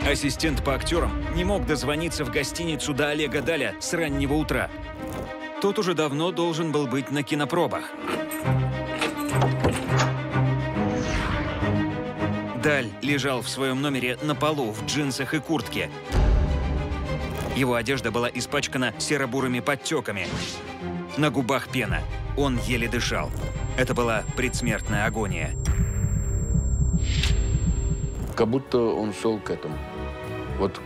Ассистент по актерам не мог дозвониться в гостиницу до Олега Даля с раннего утра. Тот уже давно должен был быть на кинопробах. Даль лежал в своем номере на полу в джинсах и куртке. Его одежда была испачкана серо-бурыми подтеками. На губах пена. Он еле дышал. Это была предсмертная агония. Как будто он шел к этому. Вот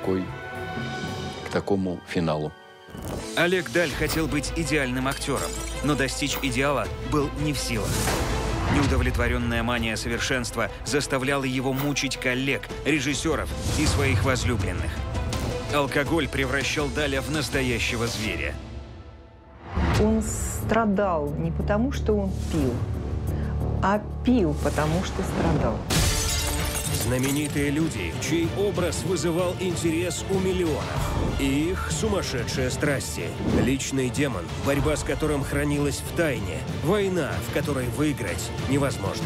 к такому финалу. Олег Даль хотел быть идеальным актером, но достичь идеала был не в силах. Неудовлетворенная мания совершенства заставляла его мучить коллег, режиссеров и своих возлюбленных. Алкоголь превращал Даля в настоящего зверя. Он страдал не потому, что он пил, а пил, потому что страдал. Знаменитые люди, чей образ вызывал интерес у миллионов. И их сумасшедшие страсти. Личный демон, борьба с которым хранилась в тайне. Война, в которой выиграть невозможно.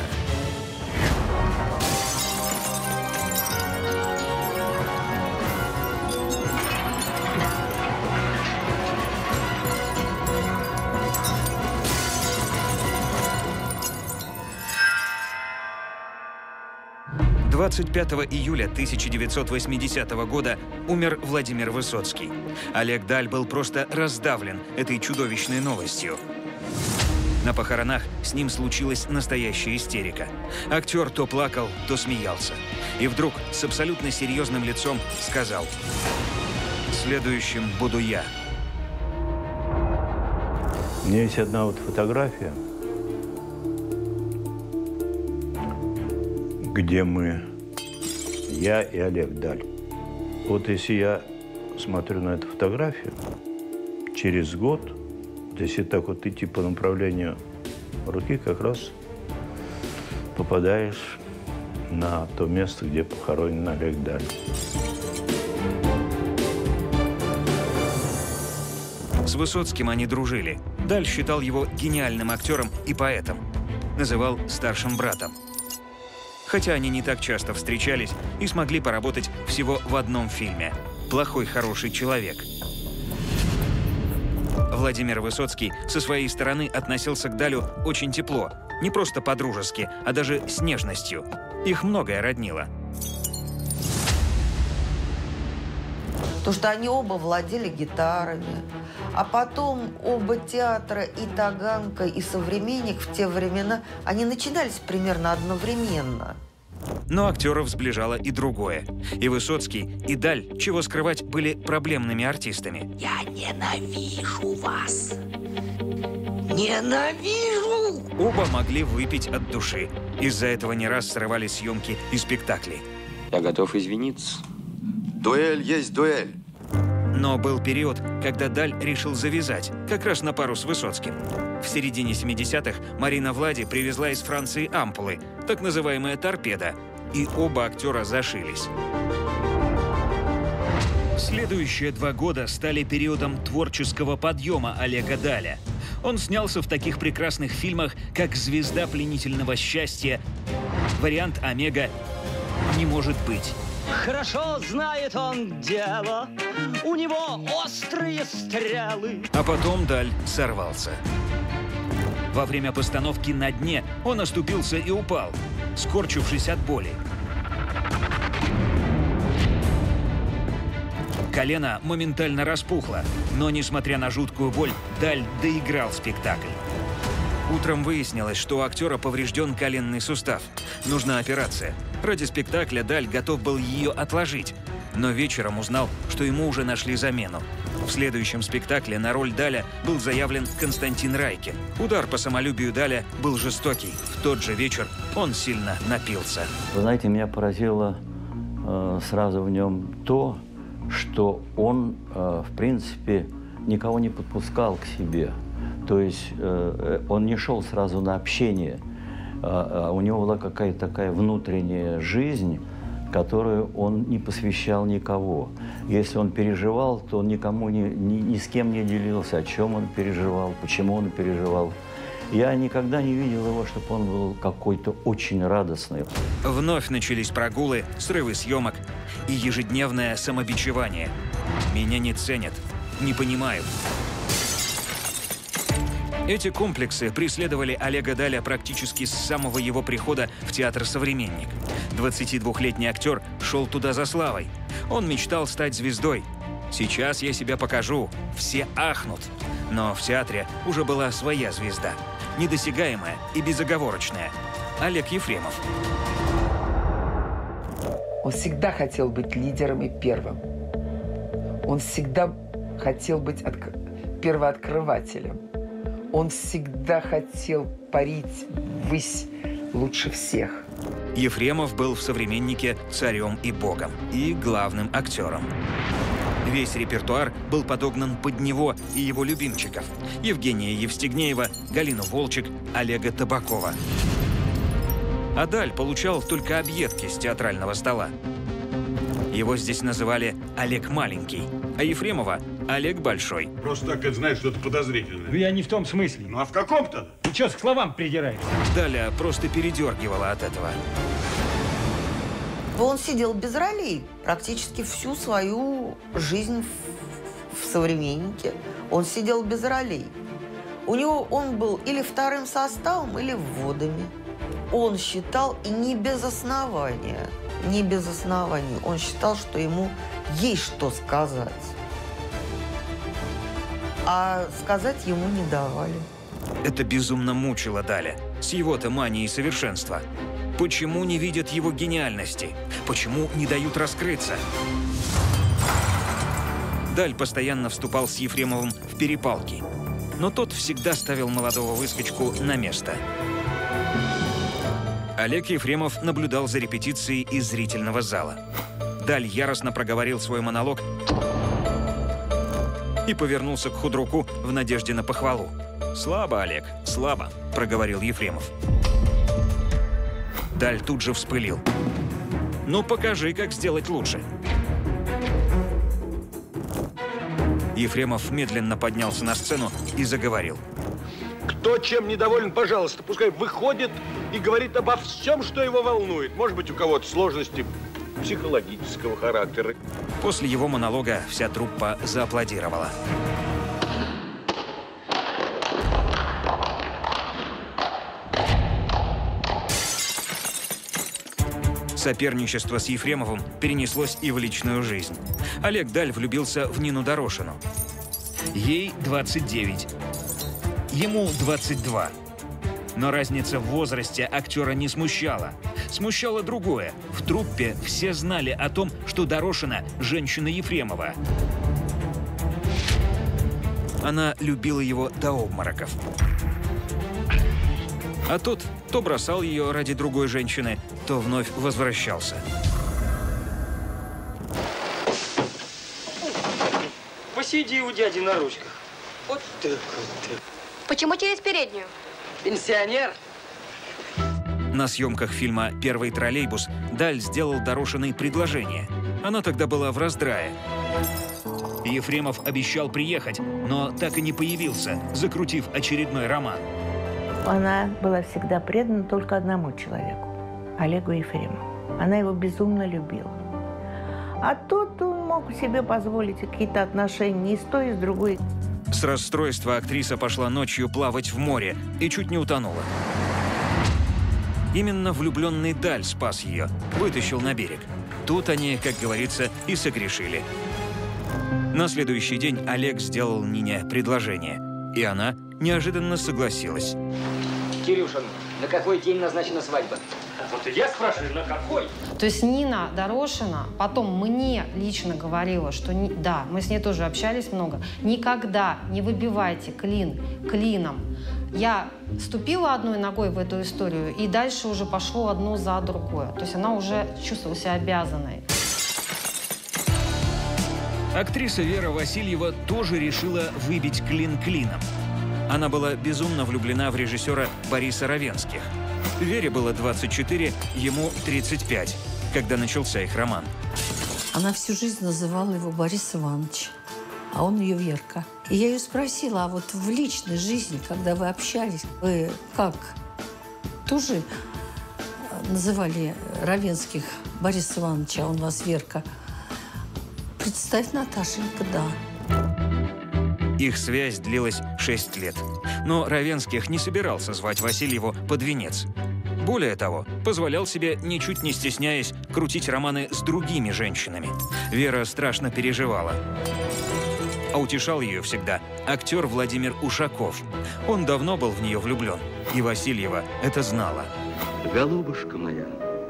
– 25 июля 1980 года умер Владимир Высоцкий. Олег Даль был просто раздавлен этой чудовищной новостью. На похоронах с ним случилась настоящая истерика. Актер то плакал, то смеялся. И вдруг с абсолютно серьезным лицом сказал: «Следующим буду я». У меня есть одна вот фотография, где я и Олег Даль. Вот если я смотрю на эту фотографию, через год, если так вот идти по направлению руки, как раз попадаешь на то место, где похоронен Олег Даль. С Высоцким они дружили. Даль считал его гениальным актером и поэтом. Называл старшим братом. Хотя они не так часто встречались и смогли поработать всего в одном фильме «Плохой хороший человек». Владимир Высоцкий со своей стороны относился к Далю очень тепло, не просто по-дружески, а даже с нежностью. Их многое роднило. То, что они оба владели гитарами, а потом оба театра, и «Таганка», и «Современник» в те времена, они начинались примерно одновременно. Но актеров сближало и другое. И Высоцкий, и Даль, чего скрывать, были проблемными артистами. Я ненавижу вас. Ненавижу! Оба могли выпить от души. Из-за этого не раз срывали съемки и спектакли. Я готов извиниться. Дуэль есть дуэль. Но был период, когда Даль решил завязать, как раз на пару с Высоцким. В середине 70-х Марина Влади привезла из Франции ампулы, так называемая торпеда, и оба актера зашились. Следующие 2 года стали периодом творческого подъема Олега Даля. Он снялся в таких прекрасных фильмах, как «Звезда пленительного счастья», вариант «Омега», «Не может быть». Хорошо знает он дело, у него острые стрелы. А потом Даль сорвался. Во время постановки «На дне» он оступился и упал, скорчившись от боли. Колено моментально распухло, но, несмотря на жуткую боль, Даль доиграл спектакль. Утром выяснилось, что у актера поврежден коленный сустав. Нужна операция. Ради спектакля Даль готов был ее отложить, но вечером узнал, что ему уже нашли замену. В следующем спектакле на роль Даля был заявлен Константин Райкин. Удар по самолюбию Даля был жестокий. В тот же вечер он сильно напился. Вы знаете, меня поразило сразу в нем то, что он, в принципе, никого не подпускал к себе. То есть он не шел сразу на общение. У него была какая-то такая внутренняя жизнь, которую он не посвящал никого. Если он переживал, то он никому ни с кем не делился, о чем он переживал, почему он переживал. Я никогда не видел его, чтобы он был какой-то очень радостный. Вновь начались прогулы, срывы съемок и ежедневное самобичевание. Меня не ценят, не понимают. Эти комплексы преследовали Олега Даля практически с самого его прихода в театр «Современник». 22-летний актер шел туда за славой. Он мечтал стать звездой. «Сейчас я себя покажу, все ахнут». Но в театре уже была своя звезда. Недосягаемая и безоговорочная. Олег Ефремов. Он всегда хотел быть лидером и первым. Он всегда хотел быть первооткрывателем. Он всегда хотел парить ввысь лучше всех. Ефремов был в «Современнике» царем и богом, и главным актером. Весь репертуар был подогнан под него и его любимчиков – Евгения Евстигнеева, Галину Волчек, Олега Табакова. А Даль получал только объедки с театрального стола. Его здесь называли Олег Маленький, а Ефремова – Олег Большой. Просто так, это, знаешь, что-то подозрительное. Ну, я не в том смысле. Ну, а в каком-то? Ты что, к словам придираешься? Даля просто передергивала от этого. Он сидел без ролей практически всю свою жизнь в «Современнике». Он сидел без ролей. Он был или вторым составом, или вводами. Он считал, и не без основания, он считал, что ему есть что сказать. А сказать ему не давали. Это безумно мучило Даля, с его-то манией совершенства. Почему не видят его гениальности? Почему не дают раскрыться? Даль постоянно вступал с Ефремовым в перепалки. Но тот всегда ставил молодого выскочку на место. Олег Ефремов наблюдал за репетицией из зрительного зала. Даль яростно проговорил свой монолог и повернулся к худруку в надежде на похвалу. «Слабо, Олег, слабо», – проговорил Ефремов. Даль тут же вспылил. «Ну, покажи, как сделать лучше». Ефремов медленно поднялся на сцену и заговорил. Кто чем недоволен, пожалуйста, пускай выходит и говорит обо всем, что его волнует. Может быть, у кого-то сложности психологического характера. После его монолога вся труппа зааплодировала. Соперничество с Ефремовым перенеслось и в личную жизнь. Олег Даль влюбился в Нину Дорошину. Ей 29, ему 22. Но разница в возрасте актера не смущала. Смущало другое. В труппе все знали о том, что Дорошина – женщина Ефремова. Она любила его до обмороков. А тот то бросал ее ради другой женщины, то вновь возвращался. Посиди у дяди на ручках. Вот так вот. Почему через переднюю? Пенсионер. На съемках фильма «Первый троллейбус» Даль сделал Дорошиной предложение. Она тогда была в раздрае. Ефремов обещал приехать, но так и не появился, закрутив очередной роман. Она была всегда предана только одному человеку – Олегу Ефремову. Она его безумно любила. А тот он мог себе позволить какие-то отношения и с той, и с другой. С расстройства актриса пошла ночью плавать в море и чуть не утонула. Именно влюбленный Даль спас ее, вытащил на берег. Тут они, как говорится, и согрешили. На следующий день Олег сделал Нине предложение, и она неожиданно согласилась. Кирюша, на какой день назначена свадьба? Вот и я спрашиваю, на какой? То есть Нина Дорошина потом мне лично говорила, что да, мы с ней тоже общались много, никогда не выбивайте клин клином. Я ступила одной ногой в эту историю, и дальше уже пошло одно за другое. То есть она уже чувствовала себя обязанной. Актриса Вера Васильева тоже решила выбить клин клином. Она была безумно влюблена в режиссера Бориса Равенских. Вере было 24, ему 35, когда начался их роман. Она всю жизнь называла его Борис Иванович, а он ее Верка. И я ее спросила, а вот в личной жизни, когда вы общались, вы как? Тоже называли Равенских Бориса Ивановича, а он вас Верка. Представь, Наташенька, да. Их связь длилась 6 лет. Но Равенских не собирался звать Васильеву под венец. Более того, позволял себе, ничуть не стесняясь, крутить романы с другими женщинами. Вера страшно переживала. А утешал ее всегда актер Владимир Ушаков. Он давно был в нее влюблен, и Васильева это знала. Голубушка моя,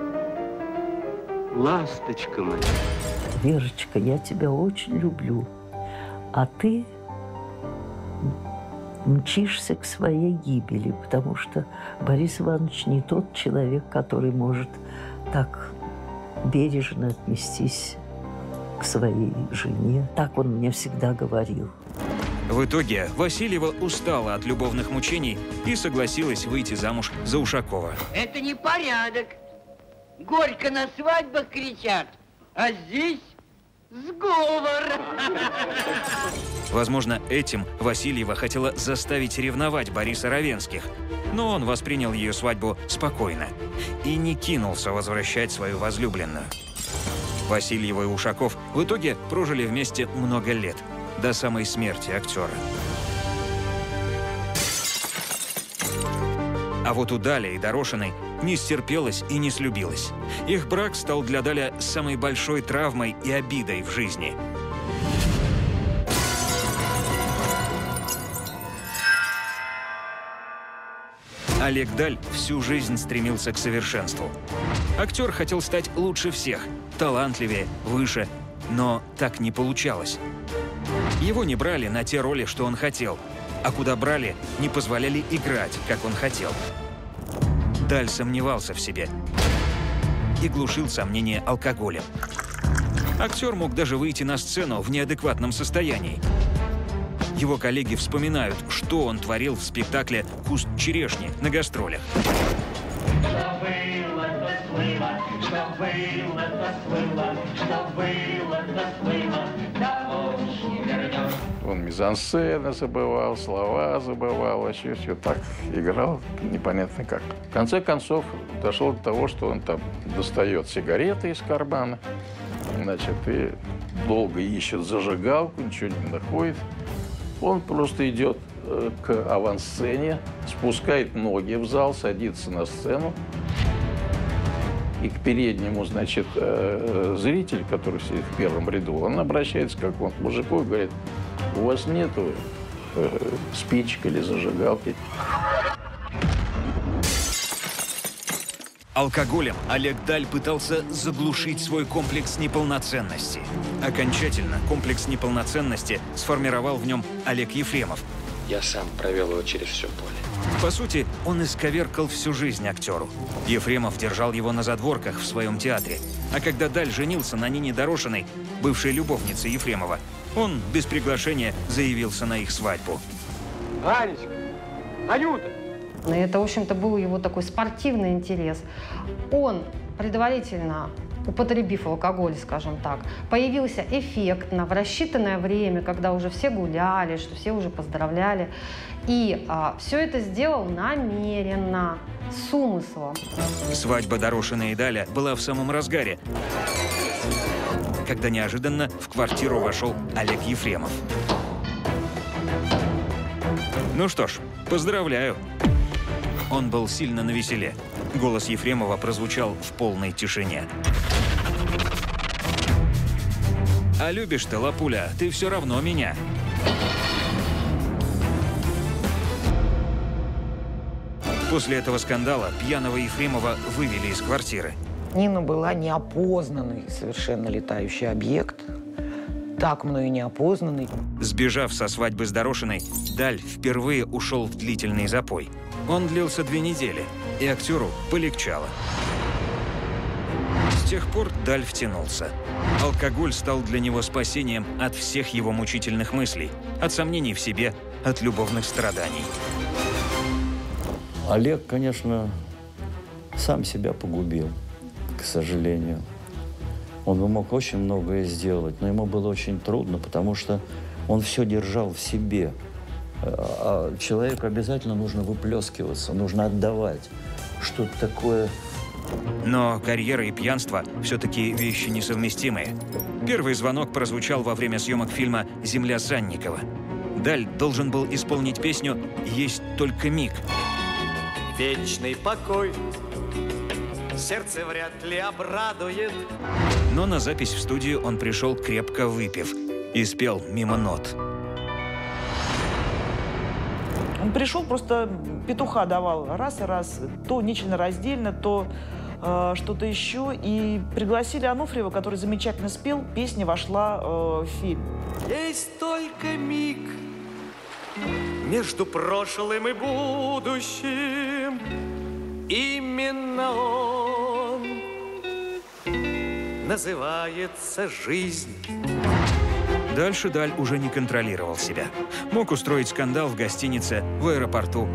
ласточка моя. Верочка, я тебя очень люблю, а ты мчишься к своей гибели, потому что Борис Иванович не тот человек, который может так бережно отнестись к своей жене. Так он мне всегда говорил. В итоге Васильева устала от любовных мучений и согласилась выйти замуж за Ушакова. Это не порядок. Горько на свадьбах кричат, а здесь сговор. Возможно, этим Васильева хотела заставить ревновать Бориса Равенских, но он воспринял ее свадьбу спокойно и не кинулся возвращать свою возлюбленную. Васильева и Ушаков в итоге прожили вместе много лет, до самой смерти актера. А вот у Дали и Дорошиной не стерпелось и не слюбилось. Их брак стал для Даля самой большой травмой и обидой в жизни. Олег Даль всю жизнь стремился к совершенству. Актер хотел стать лучше всех, талантливее, выше, но так не получалось. Его не брали на те роли, что он хотел, а куда брали, не позволяли играть, как он хотел. Даль сомневался в себе и глушил сомнения алкоголем. Актер мог даже выйти на сцену в неадекватном состоянии. Его коллеги вспоминают, что он творил в спектакле «Куст черешни» на гастролях. Он мизансцены забывал, слова забывал, вообще все так играл, непонятно как. В конце концов, дошло до того, что он там достает сигареты из кармана, значит, и долго ищет зажигалку, ничего не находит. Он просто идет к авансцене, спускает ноги в зал, садится на сцену. И к переднему, значит, зритель, который сидит в первом ряду, он обращается к какому-то мужику и говорит: у вас нету спичек или зажигалки? Алкоголем Олег Даль пытался заглушить свой комплекс неполноценности. Окончательно комплекс неполноценности сформировал в нем Олег Ефремов. Я сам провел его через все поле. По сути, он исковеркал всю жизнь актеру. Ефремов держал его на задворках в своем театре. А когда Даль женился на Нине Дорошиной, бывшей любовнице Ефремова, он без приглашения заявился на их свадьбу. Анечка, Анюта! И это, в общем-то, был его такой спортивный интерес. Он, предварительно употребив алкоголь, скажем так, появился эффектно, в рассчитанное время, когда уже все гуляли, что все уже поздравляли. И все это сделал намеренно, с умыслом. Свадьба Дорошина и Даля была в самом разгаре, когда неожиданно в квартиру вошел Олег Ефремов. Ну что ж, поздравляю. Он был сильно навеселе. Голос Ефремова прозвучал в полной тишине. «А любишь ты, Лапуля, ты все равно меня». После этого скандала пьяного Ефремова вывели из квартиры. Нина была неопознанный совершенно летающий объект. Так мною неопознанный. Сбежав со свадьбы с Дорошиной, Даль впервые ушел в длительный запой. Он длился 2 недели, и актеру полегчало. С тех пор Даль втянулся. Алкоголь стал для него спасением от всех его мучительных мыслей, от сомнений в себе, от любовных страданий. Олег, конечно, сам себя погубил, к сожалению. Он бы мог очень многое сделать, но ему было очень трудно, потому что Он все держал в себе. А человеку обязательно нужно выплескиваться, нужно отдавать. Что-то такое... Но карьера и пьянство все-таки вещи несовместимые. Первый звонок прозвучал во время съемок фильма «Земля Санникова». Даль должен был исполнить песню «Есть только миг». Вечный покой сердце вряд ли обрадует. Но на запись в студию он пришел крепко выпив и спел мимо нот. Он пришел, просто петуха давал раз и раз, то нечленораздельно, то что-то еще. И пригласили Ануфриева, который замечательно спел, песня вошла в фильм. Есть только миг между прошлым и будущим. Именно он называется жизнь. Дальше Даль уже не контролировал себя. Мог устроить скандал в гостинице, в аэропорту.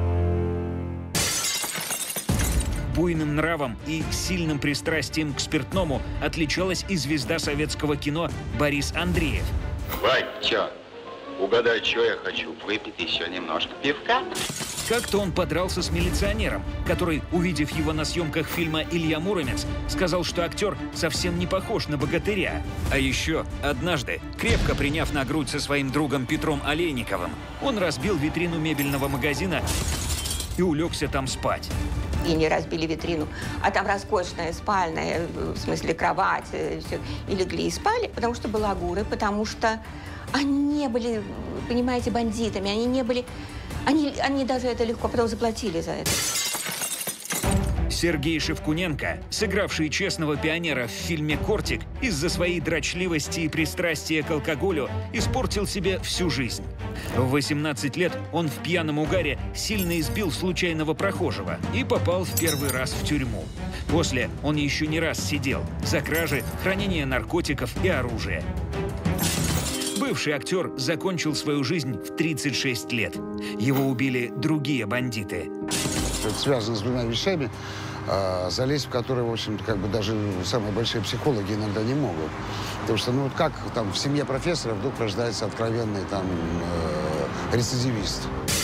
Буйным нравом и сильным пристрастием к спиртному отличалась и звезда советского кино Борис Андреев. Вань, чё? Угадай, что я хочу? Выпить еще немножко пивка? Как-то он подрался с милиционером, который, увидев его на съемках фильма «Илья Муромец», сказал, что актер совсем не похож на богатыря. А еще однажды, крепко приняв на грудь со своим другом Петром Олейниковым, он разбил витрину мебельного магазина и улегся там спать. И не разбили витрину, а там роскошная спальная, в смысле кровать, все, и легли и спали, потому что балагуры, потому что они не были, понимаете, бандитами, они не были... Они даже это легко потом заплатили за это. Сергей Шевкуненко, сыгравший честного пионера в фильме «Кортик», из-за своей дрочливости и пристрастия к алкоголю испортил себе всю жизнь. В 18 лет он в пьяном угаре сильно избил случайного прохожего и попал в первый раз в тюрьму. После он еще не раз сидел за кражи, хранение наркотиков и оружия. Бывший актер закончил свою жизнь в 36 лет. Его убили другие бандиты. Это связано с двумя вещами, залезть в которые, в общем-то, как бы даже самые большие психологи иногда не могут. Потому что, ну, вот как там в семье профессора вдруг рождается откровенный там рецидивист.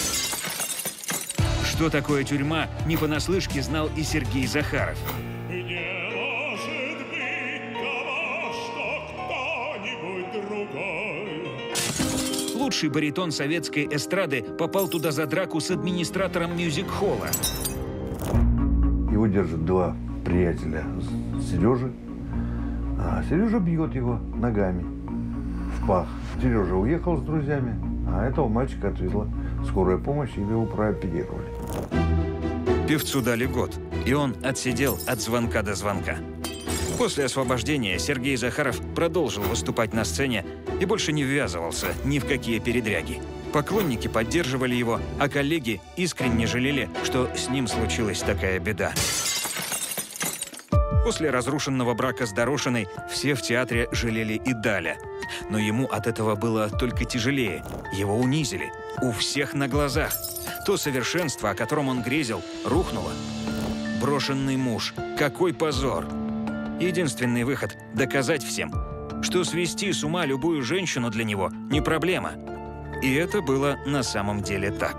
Что такое тюрьма, не понаслышке знал и Сергей Захаров. Лучший баритон советской эстрады попал туда за драку с администратором мюзик-холла. Его держат два приятеля Сережи, а Сережа бьет его ногами в пах. Сережа уехал с друзьями, а этого мальчика отвезла скорая помощь, и его прооперировали. Певцу дали год, и он отсидел от звонка до звонка. После освобождения Сергей Захаров продолжил выступать на сцене и больше не ввязывался ни в какие передряги. Поклонники поддерживали его, а коллеги искренне жалели, что с ним случилась такая беда. После разрушенного брака с Дорошиной все в театре жалели и Даля. Но ему от этого было только тяжелее. Его унизили. У всех на глазах. То совершенство, о котором он грезил, рухнуло. Брошенный муж. Какой позор! Единственный выход – доказать всем, что свести с ума любую женщину для него не проблема. И это было на самом деле так.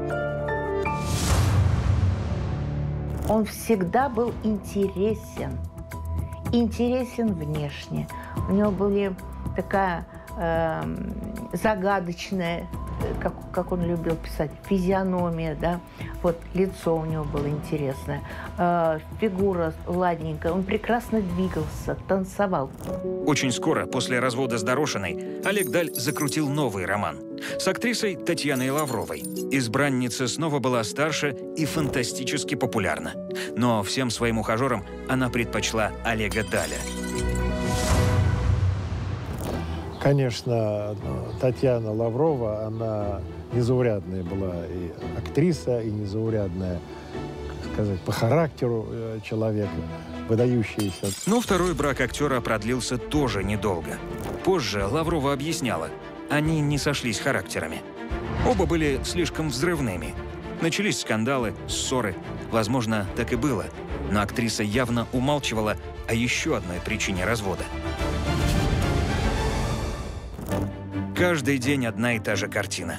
Он всегда был интересен. Интересен внешне. У него были такая загадочная, как он любил писать, физиономия, да. Вот лицо у него было интересное, фигура ладненькая, он прекрасно двигался, танцевал. Очень скоро после развода с Дорошиной Олег Даль закрутил новый роман с актрисой Татьяной Лавровой. Избранница снова была старше и фантастически популярна. Но всем своим ухажерам она предпочла Олега Даля. Конечно, Татьяна Лаврова, она незаурядная была и актриса, и незаурядная, как сказать, по характеру человека, выдающаяся. Но второй брак актера продлился тоже недолго. Позже Лаврова объясняла, они не сошлись характерами. Оба были слишком взрывными. Начались скандалы, ссоры. Возможно, так и было. Но актриса явно умалчивала о еще одной причине развода. Каждый день одна и та же картина.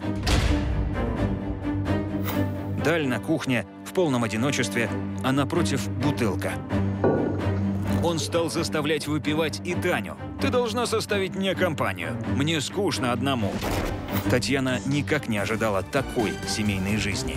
Даль на кухне, в полном одиночестве, а напротив бутылка. Он стал заставлять выпивать и Таню. «Ты должна составить мне компанию. Мне скучно одному». Татьяна никак не ожидала такой семейной жизни.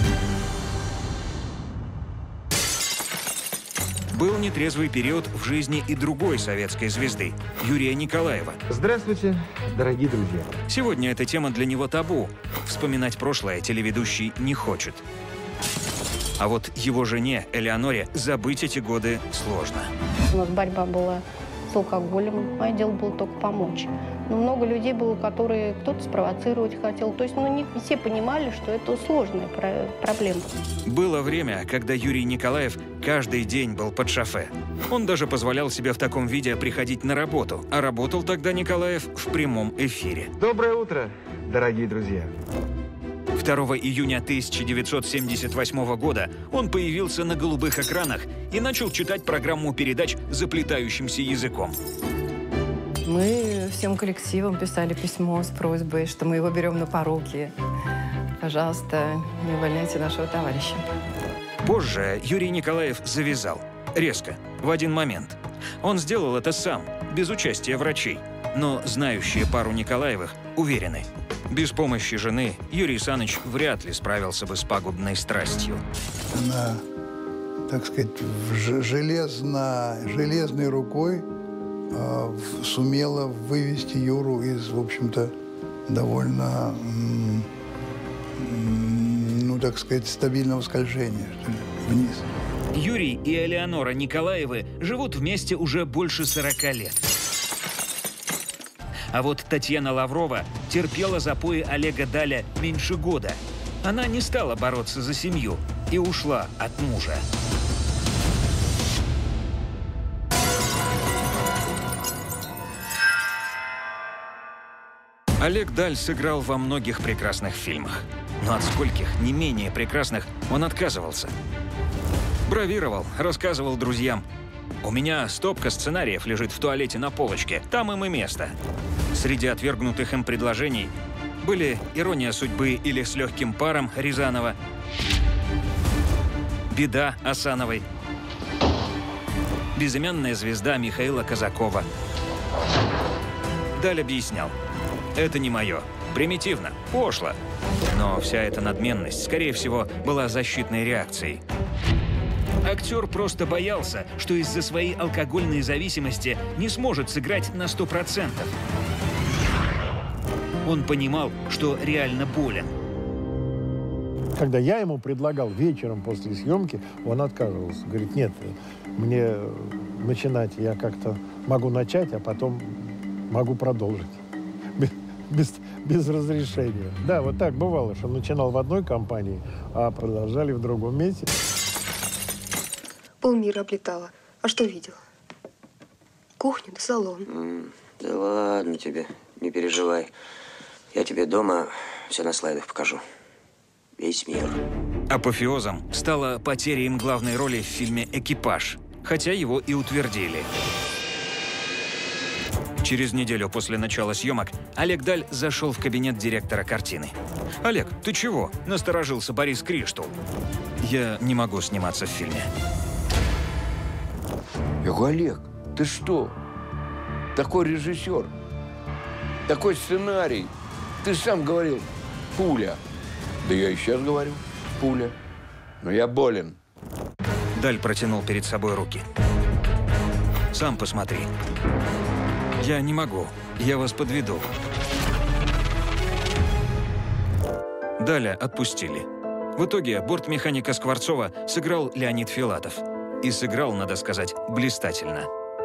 Был нетрезвый период в жизни и другой советской звезды – Юрия Николаева. Здравствуйте, дорогие друзья. Сегодня эта тема для него табу. Вспоминать прошлое телеведущий не хочет. А вот его жене, Элеоноре, забыть эти годы сложно. У нас борьба была с алкоголем, мое дело было только помочь. Но много людей было, которые кто-то спровоцировать хотел. То есть не все понимали, что это сложная проблема. Было время, когда Юрий Николаев каждый день был под шофе. Он даже позволял себе в таком виде приходить на работу. А работал тогда Николаев в прямом эфире. Доброе утро, дорогие друзья. 2 июня 1978 года он появился на голубых экранах и начал читать программу передач заплетающимся языком. Мы всем коллективом писали письмо с просьбой, что мы его берем на поруки. Пожалуйста, не увольняйте нашего товарища. Позже Юрий Николаев завязал. Резко, в один момент. Он сделал это сам, без участия врачей. Но знающие пару Николаевых уверены, без помощи жены Юрий Саныч вряд ли справился бы с пагубной страстью. Она, так сказать, железной рукой сумела вывести Юру из, в общем-то, довольно, ну, так сказать, стабильного скольжения, что ли, вниз. Юрий и Элеонора Николаевы живут вместе уже больше 40 лет. А вот Татьяна Лаврова терпела запои Олега Даля меньше года. Она не стала бороться за семью и ушла от мужа. Олег Даль сыграл во многих прекрасных фильмах. Но от скольких не менее прекрасных он отказывался. Бравировал, рассказывал друзьям. «У меня стопка сценариев лежит в туалете на полочке, там им и место». Среди отвергнутых им предложений были «Ирония судьбы» или «С легким паром» Рязанова, «Беда» Асановой, «Безымянная звезда» Михаила Казакова. Даль объяснял: «Это не мое. Примитивно, пошло». Но вся эта надменность, скорее всего, была защитной реакцией. Актер просто боялся, что из-за своей алкогольной зависимости не сможет сыграть на 100%. Он понимал, что реально болен. Когда я ему предлагал вечером после съемки, он отказывался. Говорит, нет, мне начинать, я как-то могу начать, а потом могу продолжить. Без разрешения. Да, вот так бывало, что начинал в одной компании, а продолжали в другом месте. Полмира облетала. А что видела? Кухню да салон. Да ладно тебе, не переживай. Я тебе дома все на слайдах покажу. Весь мир. Апофеозом стала потеря им главной роли в фильме «Экипаж», хотя его и утвердили. Через неделю после начала съемок Олег Даль зашел в кабинет директора картины. «Олег, ты чего?» – насторожился Борис Криштул. «Я не могу сниматься в фильме». Я говорю, Олег, ты что? Такой режиссер, такой сценарий. Ты сам говорил, пуля. Да я и сейчас говорю, пуля. Но я болен. Даль протянул перед собой руки. «Сам посмотри. Я не могу. Я вас подведу». Даля отпустили. В итоге бортмеханика Скворцова сыграл Леонид Филатов. И сыграл, надо сказать, блистательно.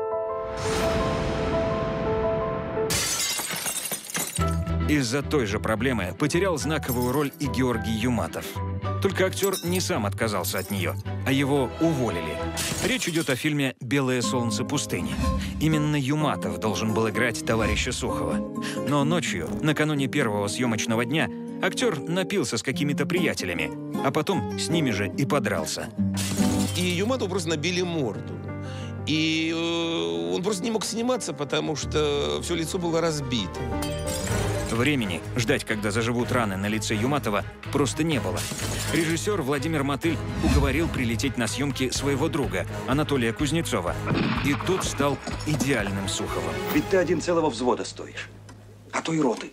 Из-за той же проблемы потерял знаковую роль и Георгий Юматов. Только актер не сам отказался от нее, а его уволили. Речь идет о фильме «Белое солнце пустыни». Именно Юматов должен был играть товарища Сухова. Но ночью, накануне первого съемочного дня, актер напился с какими-то приятелями, а потом с ними же и подрался. И Юматову просто набили морду. И он просто не мог сниматься, потому что все лицо было разбито. Времени ждать, когда заживут раны на лице Юматова, просто не было. Режиссер Владимир Мотыль уговорил прилететь на съемки своего друга, Анатолия Кузнецова. И тот стал идеальным Суховым. Ведь ты один целого взвода стоишь, а то и роты.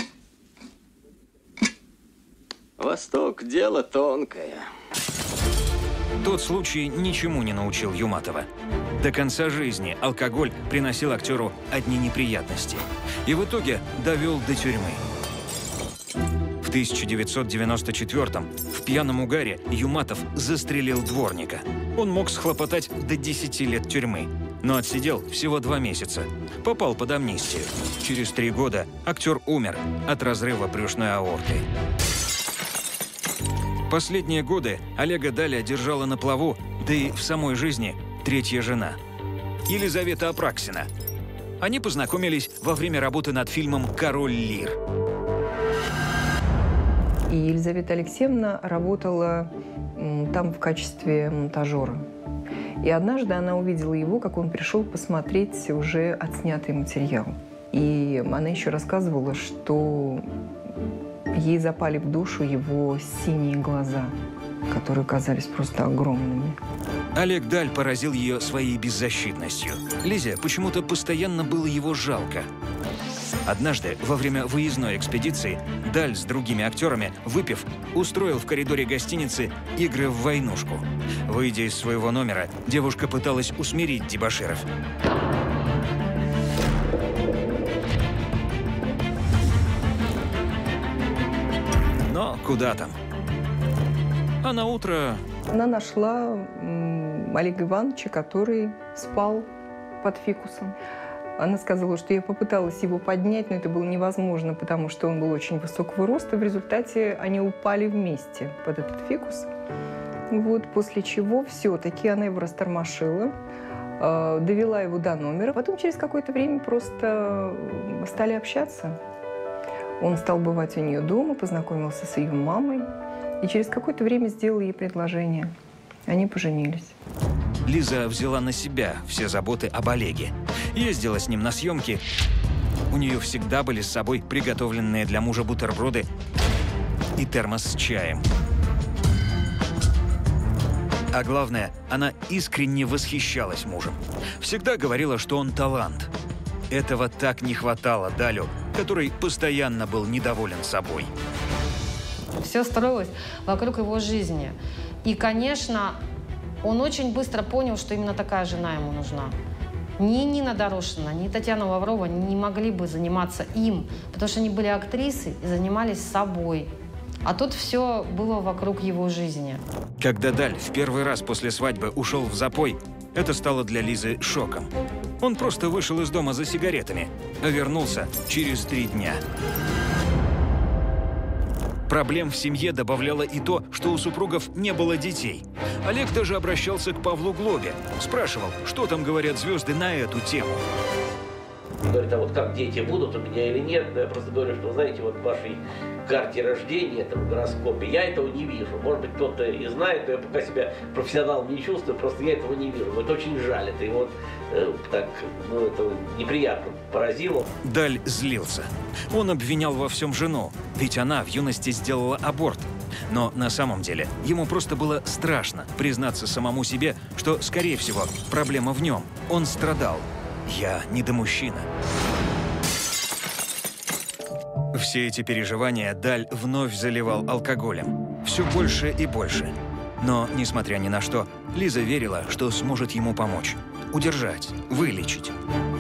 Восток – дело тонкое. Тот случай ничему не научил Юматова. До конца жизни алкоголь приносил актеру одни неприятности. И в итоге довел до тюрьмы. В 1994-м в пьяном угаре Юматов застрелил дворника. Он мог схлопотать до 10 лет тюрьмы, но отсидел всего 2 месяца. Попал под амнистию. Через 3 года актер умер от разрыва брюшной аорты. Последние годы Олега Даля держала на плаву, да и в самой жизни, 3-я жена – Елизавета Апраксина. Они познакомились во время работы над фильмом «Король Лир». И Елизавета Алексеевна работала там в качестве монтажера. И однажды она увидела его, как он пришел посмотреть уже отснятый материал. И она еще рассказывала, что ей запали в душу его синие глаза, которые казались просто огромными. Олег Даль поразил ее своей беззащитностью. Лизе почему-то постоянно было его жалко. Однажды, во время выездной экспедиции, Даль с другими актерами, выпив, устроил в коридоре гостиницы игры в войнушку. Выйдя из своего номера, девушка пыталась усмирить дебоширов. Но куда там? А на утро... Она нашла Олега Ивановича, который спал под фикусом. Она сказала, что я попыталась его поднять, но это было невозможно, потому что он был очень высокого роста. В результате они упали вместе под этот фикус. Вот, после чего все-таки она его растормошила, довела его до номера. Потом через какое-то время просто стали общаться. Он стал бывать у нее дома, познакомился с ее мамой. И через какое-то время сделал ей предложение. Они поженились. Лиза взяла на себя все заботы об Олеге. Ездила с ним на съемки. У нее всегда были с собой приготовленные для мужа бутерброды и термос с чаем. А главное, она искренне восхищалась мужем. Всегда говорила, что он талант. Этого так не хватало Далю, который постоянно был недоволен собой. Все строилось вокруг его жизни. И, конечно, он очень быстро понял, что именно такая жена ему нужна. Ни Нина Дорошина, ни Татьяна Лаврова не могли бы заниматься им, потому что они были актрисы и занимались собой. А тут все было вокруг его жизни. Когда Даль в первый раз после свадьбы ушел в запой, это стало для Лизы шоком. Он просто вышел из дома за сигаретами, а вернулся через 3 дня. Проблем в семье добавляло и то, что у супругов не было детей. Олег даже обращался к Павлу Глобе. Спрашивал, что там говорят звезды на эту тему. Говорит, а вот как дети будут у меня или нет? Я просто говорю, что, знаете, вот в вашей карте рождения, там, в гороскопе, я этого не вижу. Может быть, кто-то и знает, но я пока себя профессионалом не чувствую, просто я этого не вижу. Вот очень жаль это. И вот так, ну, это неприятно поразило. Даль злился. Он обвинял во всем жену, ведь она в юности сделала аборт. Но на самом деле ему просто было страшно признаться самому себе, что, скорее всего, проблема в нем. Он страдал. Я недомужчина. Все эти переживания Даль вновь заливал алкоголем. Все больше и больше. Но, несмотря ни на что, Лиза верила, что сможет ему помочь. Удержать, вылечить.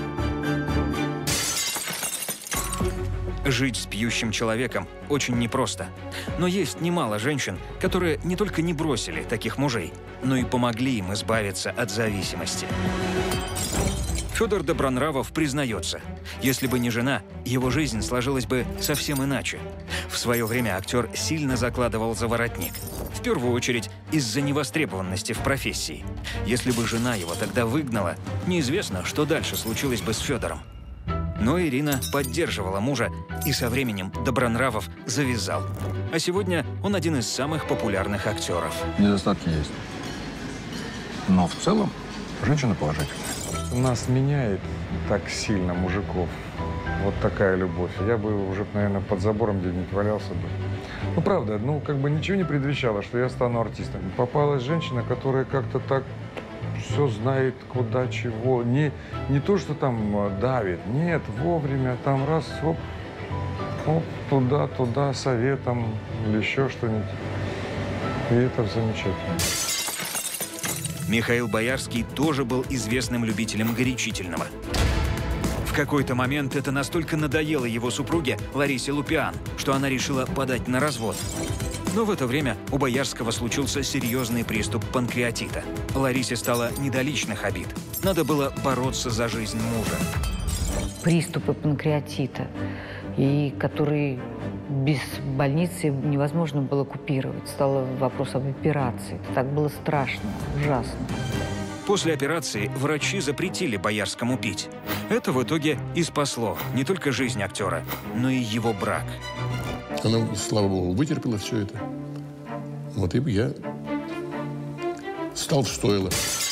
Жить с пьющим человеком очень непросто. Но есть немало женщин, которые не только не бросили таких мужей, но и помогли им избавиться от зависимости. Федор Добронравов признается, если бы не жена, его жизнь сложилась бы совсем иначе. В свое время актер сильно закладывал за воротник. В первую очередь из-за невостребованности в профессии. Если бы жена его тогда выгнала, неизвестно, что дальше случилось бы с Федором. Но Ирина поддерживала мужа, и со временем Добронравов завязал. А сегодня он один из самых популярных актеров. Недостатки есть. Но в целом женщина положительная. Нас меняет так сильно мужиков. Вот такая любовь. Я бы уже, наверное, под забором где-нибудь валялся бы. Ну, правда, ну, как бы ничего не предвещало, что я стану артистом. Попалась женщина, которая как-то так все знает, куда, чего. Не то, что там давит. Нет, вовремя там раз, оп, оп, туда, советом или еще что-нибудь. И это замечательно. Михаил Боярский тоже был известным любителем горячительного. В какой-то момент это настолько надоело его супруге Ларисе Лупиан, что она решила подать на развод. Но в это время у Боярского случился серьезный приступ панкреатита. Ларисе стало не до личных обид. Надо было бороться за жизнь мужа. Приступы панкреатита, и которые без больницы невозможно было купировать. Стало вопрос об операции. Это так было страшно, ужасно. После операции врачи запретили Боярскому пить. Это в итоге и спасло не только жизнь актера, но и его брак. Она, слава богу, вытерпела все это. Вот и я стал в стойло.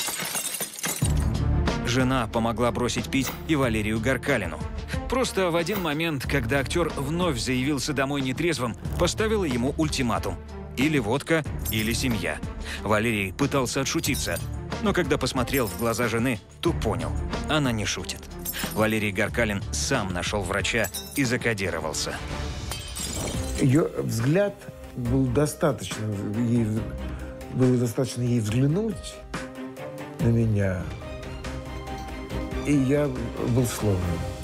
Жена помогла бросить пить и Валерию Гаркалину. Просто в один момент, когда актер вновь заявился домой нетрезвым, поставила ему ультиматум. Или водка, или семья. Валерий пытался отшутиться, но когда посмотрел в глаза жены, то понял – она не шутит. Валерий Гаркалин сам нашел врача и закодировался. Ее взгляд был достаточно, было достаточно ей взглянуть на меня, и я был сломлен.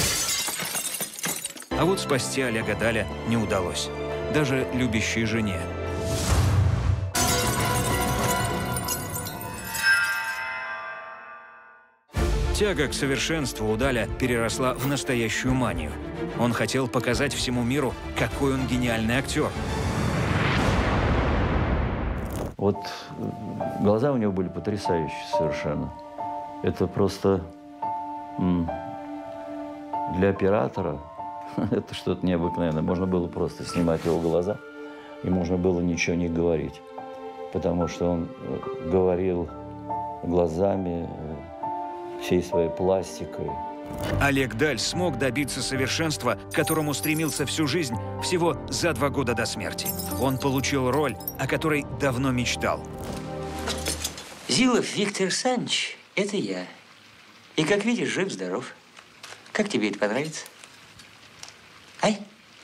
А вот спасти Олега Даля не удалось. Даже любящей жене. Тяга к совершенству у Даля переросла в настоящую манию. Он хотел показать всему миру, какой он гениальный актер. Вот глаза у него были потрясающие совершенно. Это просто для оператора это что-то необыкновенное. Можно было просто снимать его глаза, и можно было ничего не говорить. Потому что он говорил глазами, всей своей пластикой. Олег Даль смог добиться совершенства, к которому стремился всю жизнь, всего за 2 года до смерти. Он получил роль, о которой давно мечтал. Зилов Виктор Александрович, это я. И, как видишь, жив-здоров. Как тебе это понравится? Ай?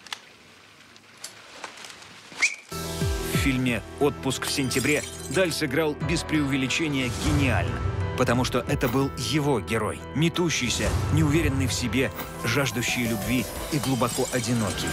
В фильме «Отпуск в сентябре» Даль сыграл без преувеличения гениально. Потому что это был его герой. Метущийся, неуверенный в себе, жаждущий любви и глубоко одинокий.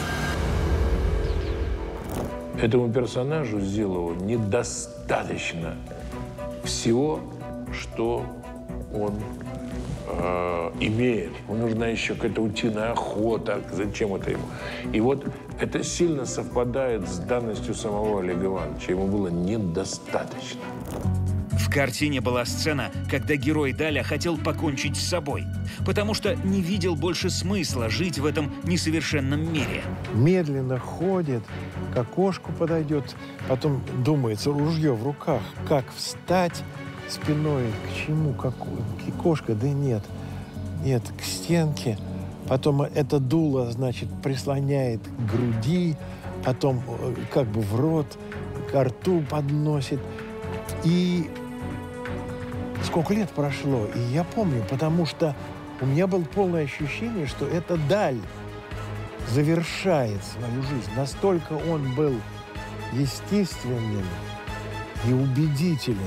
Этому персонажу Зилову недостаточно всего, что он имеет. Ему нужна еще какая-то утиная охота. Зачем это ему? И вот это сильно совпадает с данностью самого Олега Ивановича. Ему было недостаточно. В картине была сцена, когда герой Даля хотел покончить с собой, потому что не видел больше смысла жить в этом несовершенном мире. Медленно ходит, к окошку подойдет, потом думается, ружье в руках, как встать спиной, к чему, к окошко, да нет, к стенке. Потом это дуло, значит, прислоняет к груди, потом как бы в рот, к рту подносит. И сколько лет прошло, и я помню, потому что у меня было полное ощущение, что это Даль завершает свою жизнь. Настолько он был естественным и убедителен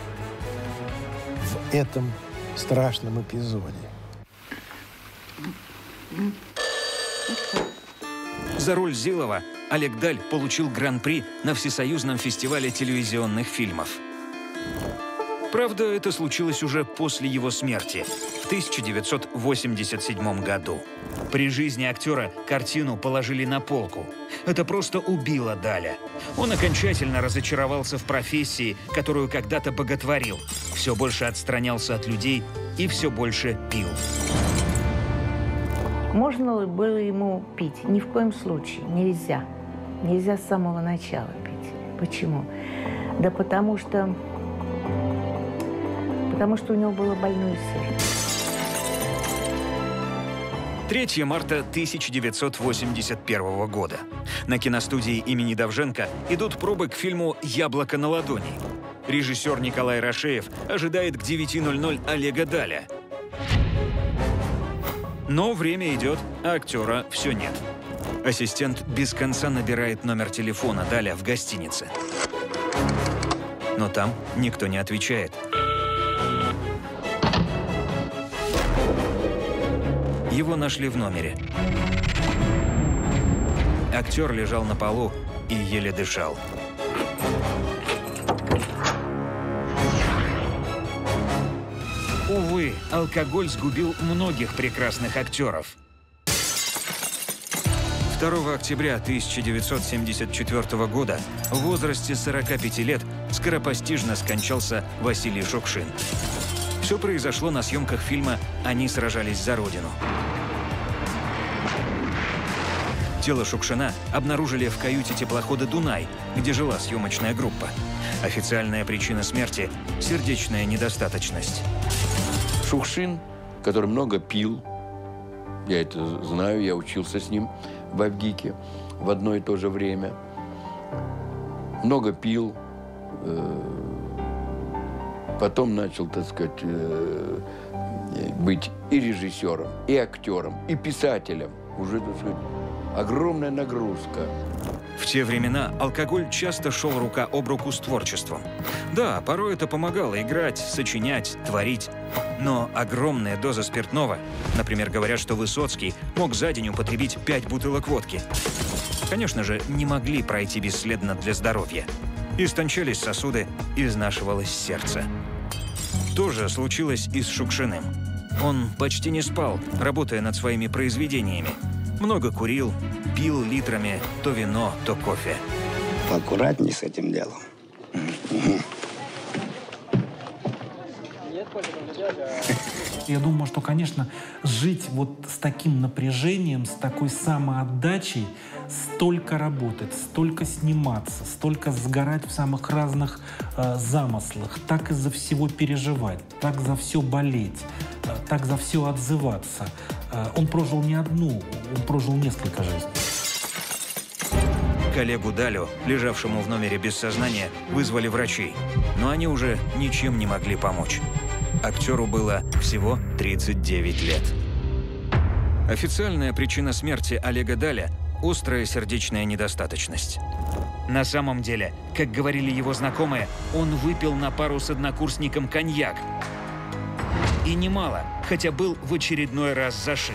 в этом страшном эпизоде. За роль Зилова Олег Даль получил гран-при на Всесоюзном фестивале телевизионных фильмов. Правда, это случилось уже после его смерти, в 1987 году. При жизни актера картину положили на полку. Это просто убило Даля. Он окончательно разочаровался в профессии, которую когда-то боготворил. Все больше отстранялся от людей и все больше пил. Можно было ему пить? Ни в коем случае. Нельзя. Нельзя с самого начала пить. Почему? Да потому что потому что у него было больное сердце. 3 марта 1981 года. На киностудии имени Довженко идут пробы к фильму «Яблоко на ладони». Режиссер Николай Рашеев ожидает к 9:00 Олега Даля. Но время идет, а актера все нет. Ассистент без конца набирает номер телефона Даля в гостинице. Но там никто не отвечает. Его нашли в номере. Актер лежал на полу и еле дышал. Увы, алкоголь сгубил многих прекрасных актеров. 2 октября 1974 года в возрасте 45 лет скоропостижно скончался Василий Шукшин. Все произошло на съемках фильма «Они сражались за Родину». Тело Шукшина обнаружили в каюте теплохода «Дунай», где жила съемочная группа. Официальная причина смерти – сердечная недостаточность. Шукшин, который много пил, я это знаю, я учился с ним в Авгике в одно и то же время. Много пил, потом начал, так сказать, быть и режиссером, и актером, и писателем. Уже, так сказать, огромная нагрузка. В те времена алкоголь часто шел рука об руку с творчеством. Да, порой это помогало играть, сочинять, творить. Но огромная доза спиртного, например, говорят, что Высоцкий мог за день употребить 5 бутылок водки, конечно же, не могли пройти бесследно для здоровья. Истончались сосуды, изнашивалось сердце. То же случилось и с Шукшиным. Он почти не спал, работая над своими произведениями. Много курил, пил литрами то вино, то кофе. Поаккуратней с этим делом. Я думаю, что, конечно, жить вот с таким напряжением, с такой самоотдачей, столько работать, столько сниматься, столько сгорать в самых разных замыслах, так из-за всего переживать, так за все болеть, так за все отзываться. Он прожил не одну, он прожил несколько жизней. Коллегу Далю, лежавшему в номере без сознания, вызвали врачей, но они уже ничем не могли помочь. Актеру было всего 39 лет. Официальная причина смерти Олега Даля – острая сердечная недостаточность. На самом деле, как говорили его знакомые, он выпил на пару с однокурсником коньяк. И немало, хотя был в очередной раз зашит.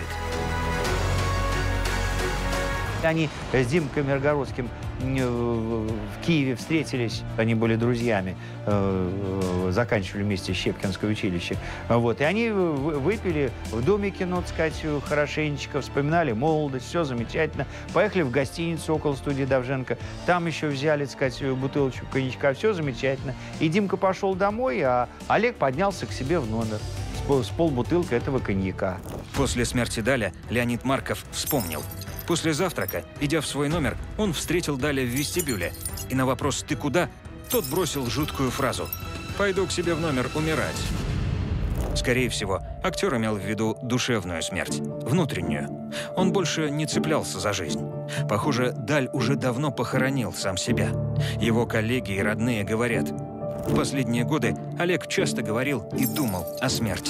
Они с Димкой Миргородским в Киеве встретились, они были друзьями, заканчивали вместе Щепкинское училище. Вот. И они выпили в домике, надо сказать, хорошенечко, вспоминали молодость, все замечательно. Поехали в гостиницу около студии Довженко, там еще взяли, так сказать, бутылочку коньячка, все замечательно. И Димка пошел домой, а Олег поднялся к себе в номер с полбутылки этого коньяка. После смерти Даля Леонид Марков вспомнил. После завтрака, идя в свой номер, он встретил Даля в вестибюле. И на вопрос «Ты куда?» тот бросил жуткую фразу: «Пойду к себе в номер умирать». Скорее всего, актер имел в виду душевную смерть, внутреннюю. Он больше не цеплялся за жизнь. Похоже, Даль уже давно похоронил сам себя. Его коллеги и родные говорят: в последние годы Олег часто говорил и думал о смерти.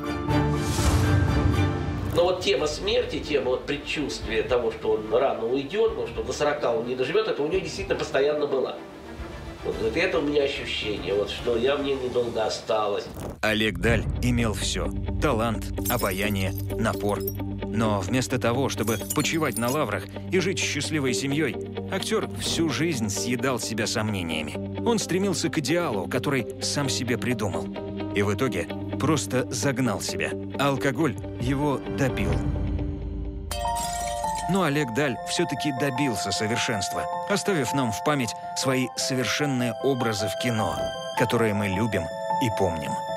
Но вот тема смерти, тема вот предчувствия того, что он рано уйдет, но что до 40 он не доживет, это у него действительно постоянно была. Вот это у меня ощущение, вот, что мне недолго осталось. Олег Даль имел все – талант, обаяние, напор. Но вместо того, чтобы почивать на лаврах и жить счастливой семьей, актер всю жизнь съедал себя сомнениями. Он стремился к идеалу, который сам себе придумал. И в итоге просто загнал себя. А алкоголь его добил. Но Олег Даль все-таки добился совершенства, оставив нам в память свои совершенные образы в кино, которые мы любим и помним.